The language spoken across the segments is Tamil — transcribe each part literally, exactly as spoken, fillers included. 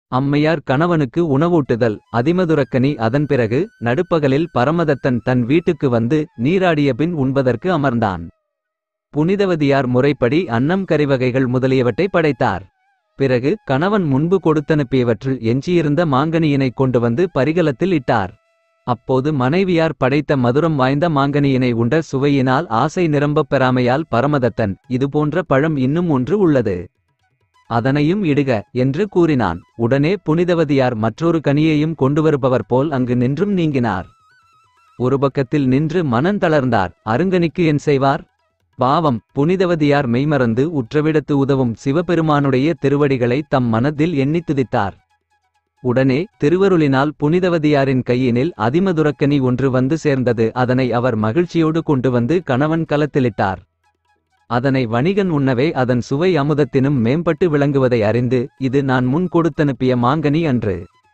அம்மையார் கணவனுக்கு உணவூட்டுதல். அதிமதுரக்கனி. அதன் பிறகு நடுப்பகலில் பரமதத்தன் தன் வீட்டுக்கு வந்து நீராடிய பின் உண்பதற்கு அமர்ந்தான். புனிதவதியார் முறைப்படி அன்னம் கறிவகைகள் முதலியவற்றை படைத்தார். பிறகு கணவன் முன்பு கொடுத்தனுப்பியவற்றில் எஞ்சியிருந்த மாங்கனியினை கொண்டு வந்து பரிகலத்தில் இட்டார். அப்போது மனைவியார் படைத்த மதுரம் வாய்ந்த மாங்கனியினை உண்ட சுவையினால் ஆசை நிரம்பப் பெறாமையால் பரமதத்தன், இதுபோன்ற பழம் இன்னும் ஒன்று உள்ளது, அதனையும் இடுக என்று கூறினான். உடனே புனிதவதியார் மற்றொரு கனியையும் கொண்டுவருபவர் போல் அங்கு நின்றும் நீங்கினார். ஒரு பக்கத்தில் நின்று மனந்தளர்ந்தார். அருங்கனிக்கு என் செய்வார்? பாவம். புனிதவதியார் மெய்மறந்து உற்றவிடத்து உதவும் சிவபெருமானுடைய திருவடிகளை தம் மனத்தில் எண்ணித் துதித்தார். உடனே திருவருளினால் புனிதவதியாரின் கையினில் அதிமதுரக்கனி ஒன்று வந்து சேர்ந்தது. அதனை அவர் மகிழ்ச்சியோடு கொண்டு வந்து கணவன் கலத்திலிட்டார். அதனை வணிகன் உண்ணவே அதன் சுவை அமுதத்தினும் மேம்பட்டு விளங்குவதை அறிந்து, இது நான் முன் கொடுத்தனுப்பிய மாங்கனி அன்று.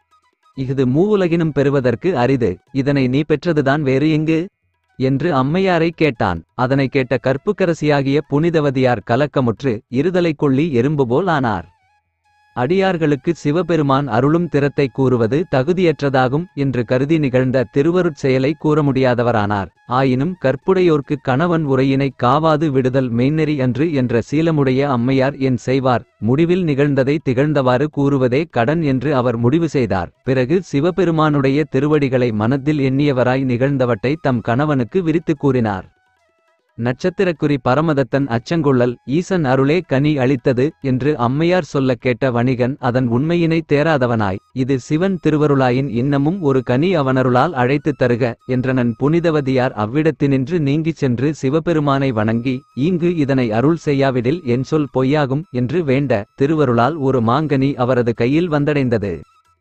இஃது மூவுலகினும் பெறுவதற்கு அரிது. இதனை நீ பெற்றதுதான் வேறு எங்கு என்று அம்மையாரை கேட்டான். அதனை கேட்ட கற்புக்கரசியாகிய புனிதவதியார் கலக்கமுற்று இருதலை கொள்ளி எறும்பு போல் ஆனார். அடியார்களுக்கு சிவபெருமான் அருளும் திறத்தை கூறுவது தகுதியற்றதாகும் என்று கருதி நிகழ்ந்த திருவருட் செயலை கூற முடியாதவரானார். ஆயினும் கற்புடையோர்க்கு கணவன் உரையினை காவாது விடுதல் மெய்நெறி அன்று என்ற சீலமுடைய அம்மையார் என் செய்வார்? முடிவில் நிகழ்ந்ததை திகழ்ந்தவாறு கூறுவதே கடன் என்று அவர் முடிவு செய்தார். பிறகு சிவபெருமானுடைய திருவடிகளை மனத்தில் எண்ணியவராய் நிகழ்ந்தவற்றை தம் கணவனுக்கு விரித்து கூறினார். நட்சத்திரக்குறி. பரமதத்தன் அச்சங்கொள்ளல். ஈசன் அருளே கனி அளித்தது என்று அம்மையார் சொல்ல கேட்ட வணிகன் அதன் உண்மையினை தேராதவனாய், இது சிவன் திருவருளாயின் இன்னமும் ஒரு கனி அவனருளால் அழைத்து தருக என்றனன். புனிதவதியார் அவ்விடத்தினின்று நீங்கிச் சென்று சிவபெருமானை வணங்கி, ஈங்கு இதனை அருள் செய்யாவிடில் என் சொல் பொய்யாகும் என்று வேண்ட, திருவருளால் ஒரு மாங்கனி அவரது கையில் வந்தடைந்தது.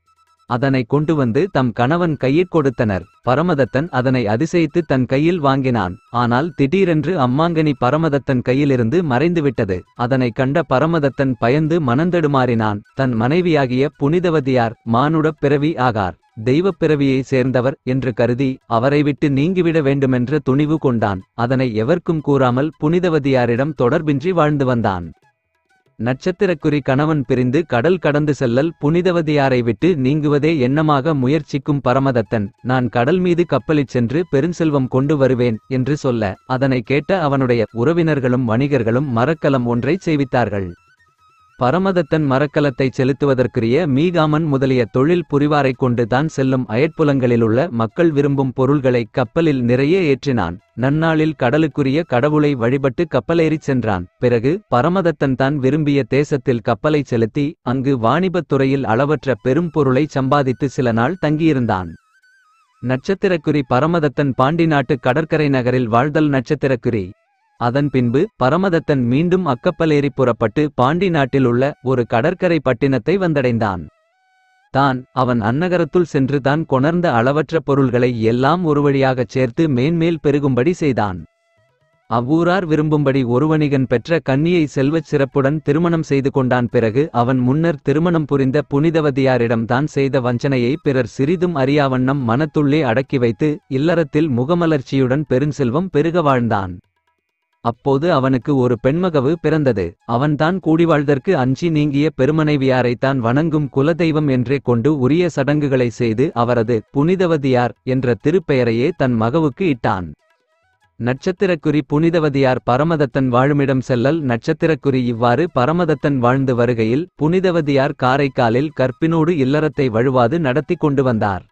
அதனை கொண்டு வந்து தம் கணவன் கையிற் கொடுத்தனர். பரமதத்தன் அதனை அதிசயித்து தன் கையில் வாங்கினான். ஆனால் திடீரென்று அம்மாங்கனி பரமதத்தன் கையிலிருந்து மறைந்துவிட்டது. அதனை கண்ட பரமதத்தன் பயந்து மனந்தடுமாறினான். தன் மனைவியாகிய புனிதவதியார் மானுடப் பிறவி ஆகார், தெய்வப் பிறவியை சேர்ந்தவர் என்று கருதி அவரை விட்டு நீங்கிவிட வேண்டுமென்ற துணிவு கொண்டான். அதனை எவர்க்கும் கூறாமல் புனிதவதியாரிடம் தொடர்பின்றி வாழ்ந்து வந்தான். நட்சத்திரக்குறி. கணவன் பிரிந்து கடல் கடந்து செல்லல். புனிதவதியாரை விட்டு நீங்குவதே எண்ணமாக முயற்சிக்கும் பரமதத்தன், நான் கடல் மீது கப்பலிற் சென்று பெருஞ்செல்வம் கொண்டு வருவேன் என்று சொல்ல, அதனை கேட்ட அவனுடைய உறவினர்களும் வணிகர்களும் மரக்கலம் ஒன்றைச் செய்வித்தார்கள். பரமதத்தன் மரக்கலத்தை செலுத்துவதற்குரிய மீகாமன் முதலிய தொழில் புரிவாரைக் கொண்டு தான் செல்லும் அயற்புலங்களிலுள்ள மக்கள் விரும்பும் பொருள்களை கப்பலில் நிறைய ஏற்றினான். நன்னாளில் கடலுக்குரிய கடவுளை வழிபட்டு கப்பலேறிச் சென்றான். பிறகு பரமதத்தன் தான் விரும்பிய தேசத்தில் கப்பலை செலுத்தி அங்கு வாணிபத் துறையில் அளவற்ற பெரும் பொருளை சம்பாதித்து சில நாள் தங்கியிருந்தான். நட்சத்திரக்குறி. பரமதத்தன் பாண்டி நாட்டு கடற்கரை நகரில் வாழ்தல். நட்சத்திரக்குறி. அதன் பின்பு பரமதத்தன் மீண்டும் அக்கப்பலேறி புறப்பட்டு பாண்டி நாட்டிலுள்ள ஒரு கடற்கரை பட்டினத்தை வந்தடைந்தான். தான் அவன் அந்நகரத்துள் சென்று தான் கொணர்ந்த அளவற்ற பொருள்களை எல்லாம் ஒரு வழியாகச் சேர்த்து மேன்மேல் பெருகும்படி செய்தான். அவ்வூரார் விரும்பும்படி ஒருவணிகன் பெற்ற கன்னியை செல்வச் சிறப்புடன் திருமணம் செய்து கொண்டான். பிறகு அவன் முன்னர் திருமணம் புரிந்த புனிதவதியாரிடம் தான் செய்த வஞ்சனையை பிறர் சிறிதும் அறியாவண்ணம் மனத்துள்ளே அடக்கி வைத்து இல்லறத்தில் முகமலர்ச்சியுடன் பெருஞ்செல்வம் பெருக வாழ்ந்தான். அப்போது அவனுக்கு ஒரு பெண்மகவு பிறந்தது. அவன்தான் கூடிவாழ்தற்கு அஞ்சி நீங்கிய பெருமனைவியாரைத்தான் வணங்கும் குலதெய்வம் என்றே கொண்டு உரிய சடங்குகளை செய்து அவரது புனிதவதியார் என்ற திருப்பெயரையே தன் மகவுக்கு இட்டான். நட்சத்திரக்குறி. புனிதவதியார் பரமதத்தன் வாழுமிடம் செல்லல். நட்சத்திரக்குறி. இவ்வாறு பரமதத்தன் வாழ்ந்து வருகையில் புனிதவதியார் காரைக்காலில் கற்பினோடு இல்லறத்தை வழுவாது நடத்தி கொண்டு வந்தார்.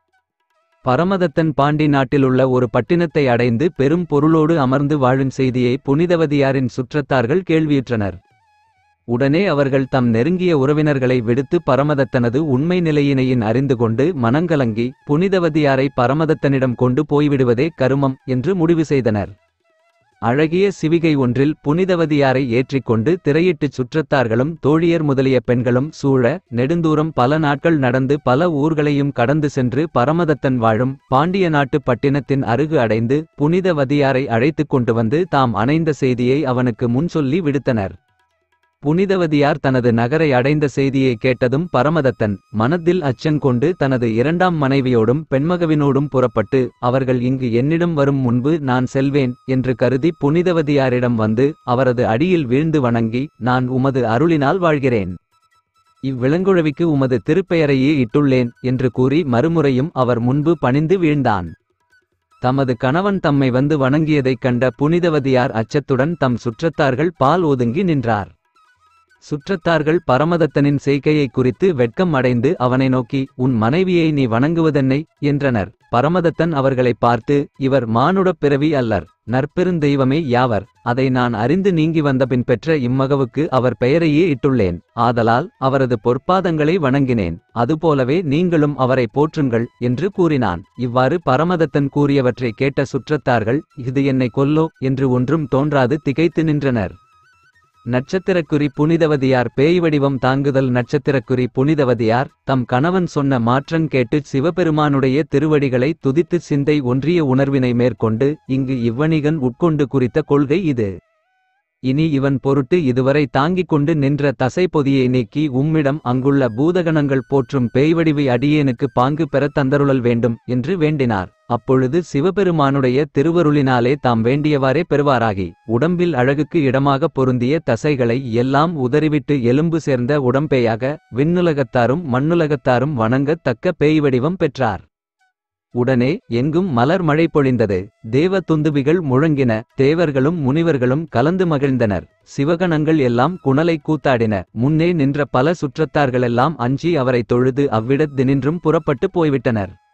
பரமதத்தன் பாண்டி நாட்டிலுள்ள ஒரு பட்டினத்தை அடைந்து பெரும் பொருளோடு அமர்ந்து வாழும் செய்தியை புனிதவதியாரின் சுற்றத்தார்கள் கேள்வியுற்றனர். உடனே அவர்கள் தம் நெருங்கிய உறவினர்களை விடுத்து பரமதத்தனது உண்மை நிலையினையின் அறிந்து கொண்டு மனங்கலங்கி புனிதவதியாரை பரமதத்தனிடம் கொண்டு போய்விடுவதே கருமம் என்று முடிவு செய்தனர். அழகிய சிவிகை ஒன்றில் புனிதவதியாரை ஏற்றிக்கொண்டு திரையிட்டுச் சுற்றத்தார்களும் தோழியர் முதலிய பெண்களும் சூழ நெடுந்தூரம் பல நாட்கள் நடந்து பல ஊர்களையும் கடந்து சென்று பரமதத்தன் வாழும் பாண்டிய நாட்டு பட்டினத்தின் அருகு அடைந்து புனிதவதியாரை அழைத்துக் கொண்டு வந்து தாம் அணைந்த செய்தியை அவனுக்கு முன் சொல்லி விடுத்தனர். புனிதவதியார் தனது நகரை அடைந்த செய்தியை கேட்டதும் பரமதத்தன் மனத்தில் அச்சங்கொண்டு தனது இரண்டாம் மனைவியோடும் பெண்மகவினோடும் புறப்பட்டு, அவர்கள் இங்கு என்னிடம் வரும் முன்பு நான் செல்வேன் என்று கருதி புனிதவதியாரிடம் வந்து அவரது அடியில் வீழ்ந்து வணங்கி, நான் உமது அருளினால் வாழ்கிறேன். இவ்விளங்குழவிக்கு உமது திருப்பெயரையே இட்டுள்ளேன் என்று கூறி மறுமுறையும் அவர் முன்பு பணிந்து வீழ்ந்தான். தமது கணவன் தம்மை வந்து வணங்கியதைக் கண்ட புனிதவதியார் அச்சத்துடன் தம் சுற்றத்தார்கள் பால் ஒதுங்கி நின்றார். சுற்றத்தார்கள் பரமதத்தனின் செய்கையை குறித்து வெட்கம் அடைந்து அவனை நோக்கி, உன் மனைவியை நீ வணங்குவதென்னை என்றனர். பரமதத்தன் அவர்களை பார்த்து, இவர் மானுடப் பிறவி அல்லர், நற்பெருந்தெய்வமே யாவர். அதை நான் அறிந்து நீங்கி வந்தபின் பெற்ற இம்மகவுக்கு அவர் பெயரையே இட்டுள்ளேன். ஆதலால் அவரது பொற்பாதங்களை வணங்கினேன். அதுபோலவே நீங்களும் அவரை போற்றுங்கள் என்று கூறினான். இவ்வாறு பரமதத்தன் கூறியவற்றை கேட்ட சுற்றத்தார்கள், இது என்னை கொல்லோ என்று ஒன்றும் தோன்றாது திகைத்து நின்றனர். நட்சத்திரக்குறி புனிதவதியார் பேய் வடிவம் தாங்குதல். நட்சத்திரக்குறி புனிதவதியார் தம் கணவன் சொன்ன மாற்றங் கேட்டுச் சிவபெருமானுடைய திருவடிகளை துதித்து சிந்தை ஒன்றிய உணர்வினை மேற்கொண்டு இங்கு இவ்வணிகன் உட்கொண்டு குறித்த கொள்கை இது. இனி இவன் பொருட்டு இதுவரை தாங்கிக் கொண்டு நின்ற தசை பொதியை நீக்கி உம்மிடம் அங்குள்ள பூதகணங்கள் போற்றும் பேய்வடிவை அடியேனுக்கு பாங்கு பெறத் தந்தருளல் வேண்டும் என்று வேண்டினார். அப்பொழுது சிவபெருமானுடைய திருவருளினாலே தாம் வேண்டியவாறே பெறுவாராகி உடம்பில் அழகுக்கு இடமாக பொருந்திய தசைகளை எல்லாம் உதறிவிட்டு எலும்பு சேர்ந்த உடம்பேயாக விண்ணுலகத்தாரும் மண்ணுலகத்தாரும் வணங்கத் தக்க பேய்வடிவம் பெற்றார். உடனே எங்கும் மலர் மழை பொழிந்தது. தேவ துந்துபிகள் முழங்கின. தேவர்களும் முனிவர்களும் கலந்து மகிழ்ந்தனர். சிவகணங்கள் எல்லாம் குணலை கூத்தாடின. முன்னே நின்ற பல சுற்றத்தார்களெல்லாம் அஞ்சி அவரை தொழுது அவ்விடத்தினின்றும் புறப்பட்டு போய்விட்டனர்.